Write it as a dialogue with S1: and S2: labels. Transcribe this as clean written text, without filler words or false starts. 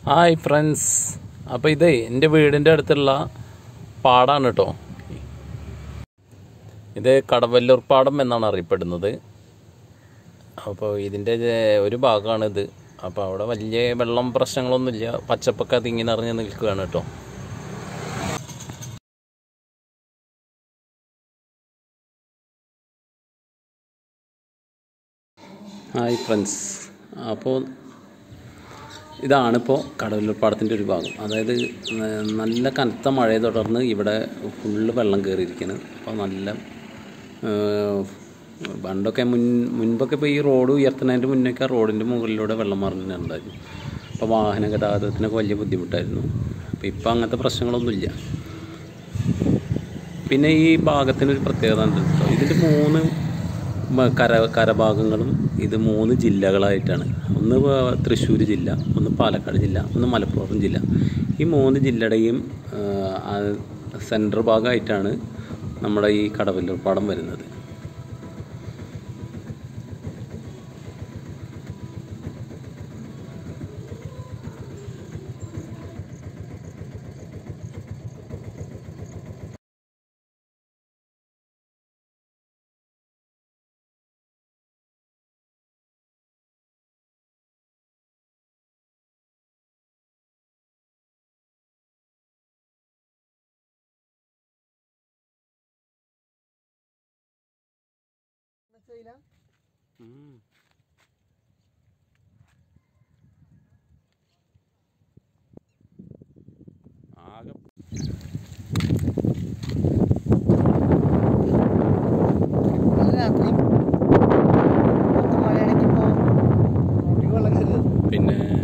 S1: Hi friends, അപ്പോൾ ഇതേ എൻ്റെ വീടിൻ്റെ അടുത്തുള്ള പാടാണ് കേട്ടോ. ഇത് കടവല്ലൂർ പാടം എന്നാണ് അറിയപ്പെടുന്നത്. അപ്പോൾ ഇതിൻ്റെ ഒരു ഭാഗമാണിത്. അപ്പോൾ അവിടെ വലിയ വെള്ളം പ്രശ്നങ്ങളൊന്നുമില്ല, പച്ചപ്പൊക്കെ തിങ്ങി നിറഞ്ഞ് നിൽക്കുകയാണ് കേട്ടോ. ഹായ് ഫ്രണ്ട്സ്, അപ്പോൾ ഇതാണിപ്പോൾ കടവല്ലൂർ പാടത്തിൻ്റെ ഒരു ഭാഗം. അതായത് നല്ല കനത്ത മഴയെ തുടർന്ന് ഇവിടെ ഫുള്ള് വെള്ളം കയറിയിരിക്കുന്നത്. അപ്പോൾ നല്ല പണ്ടൊക്കെ മുൻപൊക്കെ ഇപ്പോൾ ഈ റോഡ് ഉയർത്തുന്നതിൻ്റെ മുന്നേയൊക്കെ റോഡിൻ്റെ മുകളിലൂടെ വെള്ളം മറിഞ്ഞിട്ടുണ്ടായിരുന്നു. അപ്പോൾ വാഹന ഗതാഗതത്തിനൊക്കെ വലിയ ബുദ്ധിമുട്ടായിരുന്നു. അപ്പോൾ ഇപ്പോൾ അങ്ങനത്തെ പ്രശ്നങ്ങളൊന്നുമില്ല. പിന്നെ ഈ ഭാഗത്തിനൊരു പ്രത്യേകത ഉണ്ട് കേട്ടോ. ഇതിൻ്റെ കരഭാഗങ്ങളും ഇത് 3 ജില്ലകളായിട്ടാണ്. ഒന്ന് തൃശ്ശൂർ ജില്ല, ഒന്ന് പാലക്കാട് ജില്ല, ഒന്ന് മലപ്പുറം ജില്ല. ഈ 3 ജില്ലയുടെയും സെൻട്രൽ ഭാഗമായിട്ടാണ് നമ്മുടെ ഈ കടവല്ലൂർ പാടം വരുന്നത്. ആകെ പിന്നെ